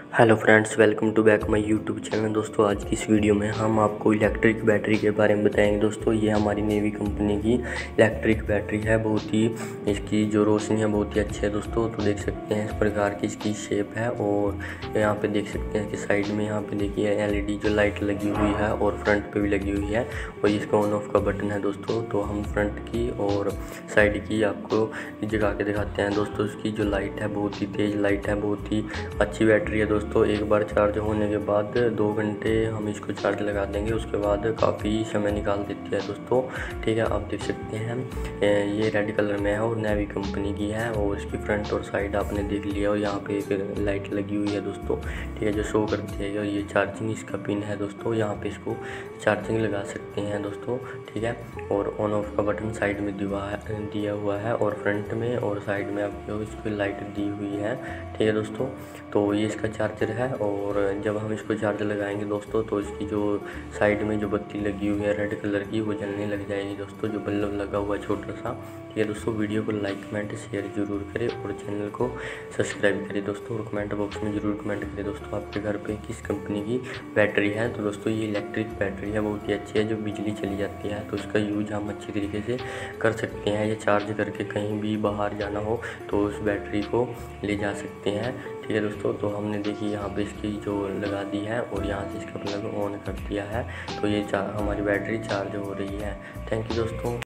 Hello friends, welcome to back my YouTube channel. दोस्तों, आज की इस वीडियो में हम आपको इलेक्ट्रिक बैटरी के बारे में बताएंगे। दोस्तों, ये हमारी नेवी कंपनी की इलेक्ट्रिक बैटरी है। बहुत ही इसकी जो रोशनी है बहुत ही अच्छी है दोस्तों। तो देख सकते हैं इस प्रकार की इसकी शेप है और यहाँ पे देख सकते हैं कि साइड में यहाँ पे देखिए एलईडी जो लाइट लगी हुई है और फ्रंट पे भी लगी हुई है और इसका ऑन ऑफ का बटन है दोस्तों। तो हम फ्रंट की और साइड की आपको जगा के दिखाते हैं दोस्तों। इसकी जो लाइट है बहुत ही तेज़ लाइट है, बहुत ही अच्छी बैटरी है दोस्तों। एक बार चार्ज होने के बाद 2 घंटे हम इसको चार्ज लगा देंगे, उसके बाद काफ़ी समय निकाल देती है दोस्तों। ठीक है, आप देख सकते हैं ये रेड कलर में है और नेवी कंपनी की है और इसकी फ्रंट और साइड आपने देख लिया और यहाँ पे एक लाइट लगी हुई है दोस्तों। ठीक है, जो शो करती है। और ये चार्जिंग इसका पिन है दोस्तों, यहाँ पे इसको चार्जिंग लगा सकते हैं दोस्तों। ठीक है, और ऑन ऑफ का बटन साइड में दिया हुआ है और फ्रंट में और साइड में आपको इसकी लाइट दी हुई है। ठीक है दोस्तों, तो ये इसका चार्जर है। और जब हम इसको चार्जर लगाएंगे दोस्तों तो इसकी जो साइड में जो बत्ती लगी हुई है रेड कलर की वो जलने लग जाएगी दोस्तों, जो बल्ब लगा हुआ है छोटा सा। ठीक है दोस्तों, वीडियो को लाइक कमेंट शेयर जरूर करें और चैनल को सब्सक्राइब करें दोस्तों। और कमेंट बॉक्स में ज़रूर कमेंट करें दोस्तों आपके घर पे किस कंपनी की बैटरी है। तो दोस्तों, ये इलेक्ट्रिक बैटरी है, बहुत ही अच्छी है। जो बिजली चली जाती है तो इसका यूज हम अच्छी तरीके से कर सकते हैं। ये चार्ज करके कहीं भी बाहर जाना हो तो उस बैटरी को ले जा सकते हैं। ठीक है दोस्तों, तो हमने देखी यहाँ पे इसकी जो लगा दी है और यहाँ से इसका प्लग ऑन कर दिया है। तो ये हमारी बैटरी चार्ज हो रही है। थैंक यू दोस्तों।